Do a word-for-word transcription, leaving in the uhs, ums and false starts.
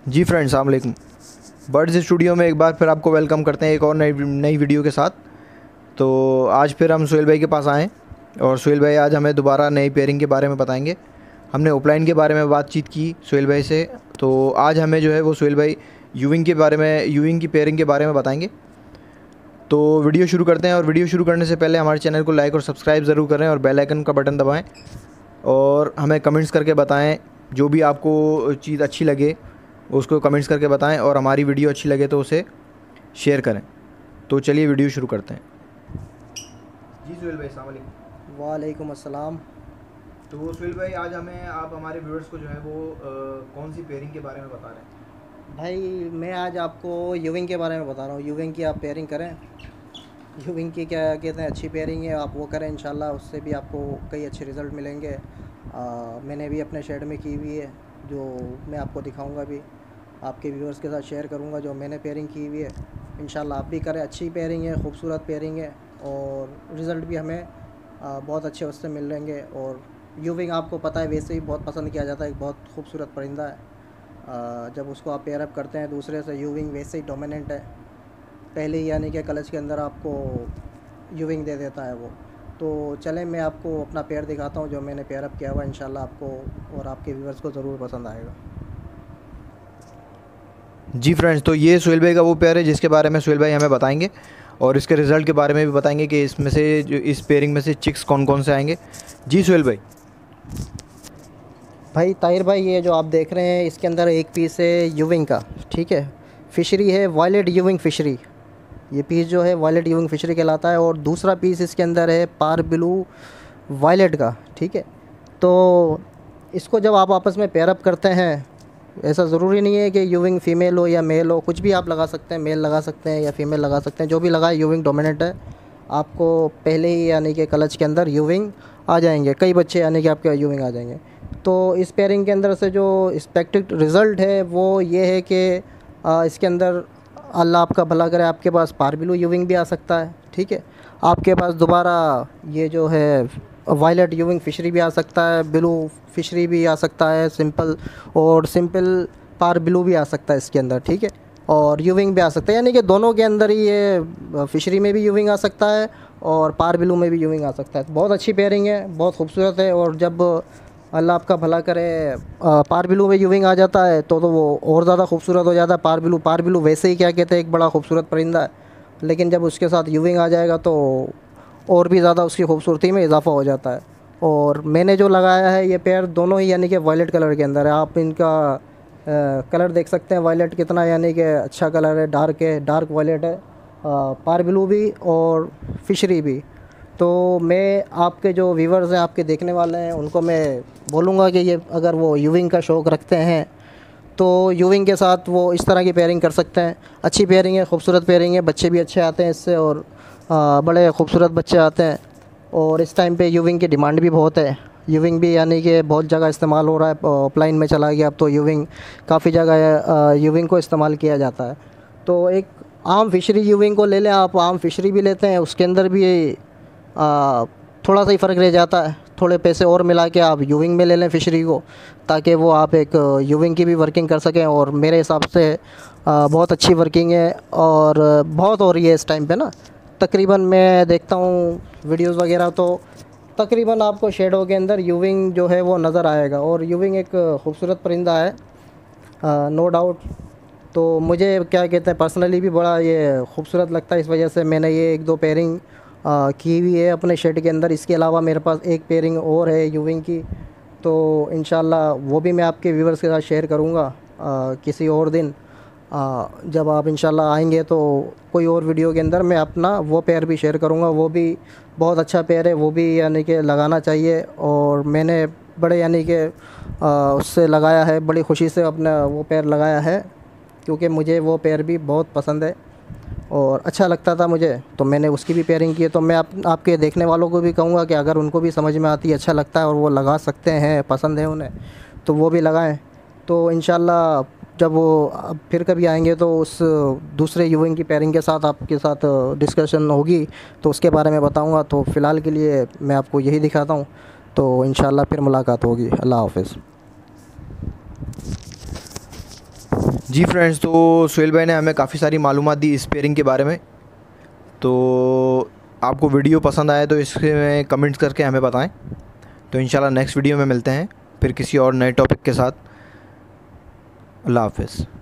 जी friends, अस्सलाम वालेकुम। Birds studio में एक बार फिर आपको वेलकम करते हैं एक और नई नई वीडियो के साथ। तो आज फिर हम सुहेल भाई के पास आए और सुहेल भाई आज हमें दोबारा नई पेयरिंग के बारे में बताएंगे। हमने ऑफलाइन के बारे में बातचीत की सुहेल भाई से, तो आज हमें जो है वो सुहेल भाई यूविंग के बारे में यूविंग की पेयरिंग के बारे में बताएंगे। तो वीडियो शुरू करते हैं, और वीडियो शुरू करने से पहले हमारे चैनल को लाइक और सब्सक्राइब ज़रूर करें और बेल आइकन का बटन दबाएं और हमें कमेंट्स करके बताएं। जो भी आपको चीज़ अच्छी लगे उसको कमेंट्स करके बताएं, और हमारी वीडियो अच्छी लगे तो उसे शेयर करें। तो चलिए वीडियो शुरू करते हैं। जी सुहेल भाई, अस्सलाम वालेकुम। वालेकुम अस्सलाम। तो सुहेल भाई, आज हमें आप हमारे व्यूअर्स को जो है वो आ, कौन सी पेयरिंग के बारे में बता रहे हैं? भाई मैं आज आपको यूविंग के बारे में बता रहा हूँ। यूविंग की आप पेयरिंग करें। यूविंग की क्या कहते हैं, अच्छी पेयरिंग है, आप वो करें इंशाल्लाह, उससे भी आपको कई अच्छे रिज़ल्ट मिलेंगे। आ, मैंने भी अपने शेड में की हुई है, जो मैं आपको दिखाऊंगा भी, आपके व्यूअर्स के साथ शेयर करूंगा जो मैंने पेयरिंग की हुई है। इंशाल्लाह आप भी करें। अच्छी पेयरिंग है, खूबसूरत पेयरिंग है, और रिज़ल्ट भी हमें आ, बहुत अच्छे उससे मिलेंगे। और यूविंग आपको पता है वैसे ही बहुत पसंद किया जाता है, एक बहुत खूबसूरत परिंदा है। आ, जब उसको आप पेयर अप करते हैं दूसरे से, यूविंग वैसे ही डोमिनेंट है, पहले ही यानी कि कलच के अंदर आपको यूविंग दे देता है वो। तो चलें मैं आपको अपना पेयर दिखाता हूँ जो मैंने पेयर अप किया हुआ। इंशाल्लाह आपको और आपके व्यूअर्स को ज़रूर पसंद आएगा। जी फ्रेंड्स, तो ये सुहेल भाई का वो पेयर है जिसके बारे में सुहेल भाई हमें बताएंगे, और इसके रिज़ल्ट के बारे में भी बताएंगे कि इसमें से जो इस पेयरिंग में से चिक्स कौन कौन से आएंगे। जी सुहेल भाई। भाई ताहिर भाई, ये जो आप देख रहे हैं इसके अंदर एक पीस है यूविंग का, ठीक है। फिशरी है वायलेट यूविंग फिशरी, ये पीस जो है वायलेट यूविंग फिशरी कहलाता है। और दूसरा पीस इसके अंदर है पार ब्लू वायलेट का, ठीक है। तो इसको जब आप आपस में पेयर अप करते हैं, ऐसा ज़रूरी नहीं है कि यूविंग फ़ीमेल हो या मेल हो, कुछ भी आप लगा सकते हैं, मेल लगा सकते हैं या फीमेल लगा सकते हैं, जो भी लगाए यूविंग डोमिनेंट है। आपको पहले ही यानी कि क्लच के अंदर यूविंग आ जाएंगे, कई बच्चे यानी कि आपके यूविंग आ जाएंगे। तो इस पेयरिंग के अंदर से जो एक्सपेक्टेड रिज़ल्ट है वो ये है कि आ, इसके अंदर अल्लाह आपका भला करे, आपके पास पार ब्लू यूविंग भी आ सकता है, ठीक है। आपके पास दोबारा ये जो है वायलेट यूविंग फिशरी भी आ सकता है, ब्लू फिशरी भी आ सकता है सिंपल, और सिंपल पार ब्लू भी आ सकता है इसके अंदर, ठीक है। और यूविंग भी आ सकता है, यानी कि दोनों के अंदर ही ये फिशरी में भी यूविंग आ सकता है और पार ब्लू में भी यूविंग आ सकता है। बहुत अच्छी पेयरिंग है, बहुत खूबसूरत है। और जब अल्लाह आपका भला करे पार ब्लू में यूविंग आ जाता है तो तो वो और ज़्यादा खूबसूरत हो जाता है। पार ब्लू पार ब्लू वैसे ही क्या कहते हैं एक बड़ा खूबसूरत परिंदा है, लेकिन जब उसके साथ यूविंग आ जाएगा तो और भी ज़्यादा उसकी खूबसूरती में इजाफा हो जाता है। और मैंने जो लगाया है ये पेयर दोनों ही यानी कि वायलेट कलर के अंदर है। आप इनका आ, कलर देख सकते हैं, वायलेट कितना यानी कि अच्छा कलर है, डार्क है, डार्क वायलेट है, पार ब्लू भी और फिशरी भी। तो मैं आपके जो व्यूवर्स हैं, आपके देखने वाले हैं, उनको मैं बोलूँगा कि ये अगर वो यूविंग का शौक़ रखते हैं तो यूविंग के साथ वो इस तरह की पेयरिंग कर सकते हैं। अच्छी पेयरिंग है, खूबसूरत पेयरिंग है, बच्चे भी अच्छे आते हैं इससे, और आ, बड़े खूबसूरत बच्चे आते हैं। और इस टाइम पे यूविंग की डिमांड भी बहुत है। यूविंग भी यानी कि बहुत जगह इस्तेमाल हो रहा है, ऑफलाइन में चला गया अब तो यूविंग काफ़ी जगह यूविंग को इस्तेमाल किया जाता है। तो एक आम फिशरी यूविंग को ले लें आप, आम फिशरी भी लेते हैं, उसके अंदर भी आ, थोड़ा सा ही फ़र्क रह जाता है। थोड़े पैसे और मिला के आप यूविंग में ले लें फिशरी को, ताकि वो आप एक यूविंग की भी वर्किंग कर सकें। और मेरे हिसाब से आ, बहुत अच्छी वर्किंग है, और बहुत हो रही है इस टाइम पे ना। तकरीबन मैं देखता हूँ वीडियोस वगैरह, तो तकरीबन आपको शेडो के अंदर यूविंग जो है वो नज़र आएगा। और यूविंग एक खूबसूरत परिंदा है, नो डाउट। तो मुझे क्या कहते हैं पर्सनली भी बड़ा ये खूबसूरत लगता है, इस वजह से मैंने ये एक दो पेयरिंग आ, की हुई है अपने शेड के अंदर। इसके अलावा मेरे पास एक पेयरिंग और है यूविंग की, तो इंशाल्लाह वो भी मैं आपके व्यूवर्स के साथ शेयर करूँगा आ, किसी और दिन। आ, जब आप इंशाल्लाह आएंगे तो कोई और वीडियो के अंदर मैं अपना वो पेयर भी शेयर करूँगा। वो भी बहुत अच्छा पेयर है, वो भी यानी कि लगाना चाहिए। और मैंने बड़े यानी कि उससे लगाया है, बड़ी खुशी से अपना वो पेयर लगाया है, क्योंकि मुझे वो पेयर भी बहुत पसंद है और अच्छा लगता था मुझे, तो मैंने उसकी भी पेयरिंग की है। तो मैं आप, आपके देखने वालों को भी कहूँगा कि अगर उनको भी समझ में आती है, अच्छा लगता है और वो लगा सकते हैं, पसंद है उन्हें, तो वो भी लगाएं। तो इंशाल्लाह जब वो फिर कभी आएंगे तो उस दूसरे यूविंग की पेयरिंग के साथ आपके साथ डिस्कशन होगी, तो उसके बारे में बताऊँगा। तो फ़िलहाल के लिए मैं आपको यही दिखाता हूँ, तो इंशाल्लाह फिर मुलाकात होगी। अल्लाह हाफ़िज़। जी फ्रेंड्स, तो सुहेल भाई ने हमें काफ़ी सारी मालूमात दी इस पेयरिंग के बारे में। तो आपको वीडियो पसंद आए तो इसमें कमेंट्स करके हमें बताएं। तो इंशाल्लाह नेक्स्ट वीडियो में मिलते हैं फिर किसी और नए टॉपिक के साथ। अल्लाह हाफ़िज़।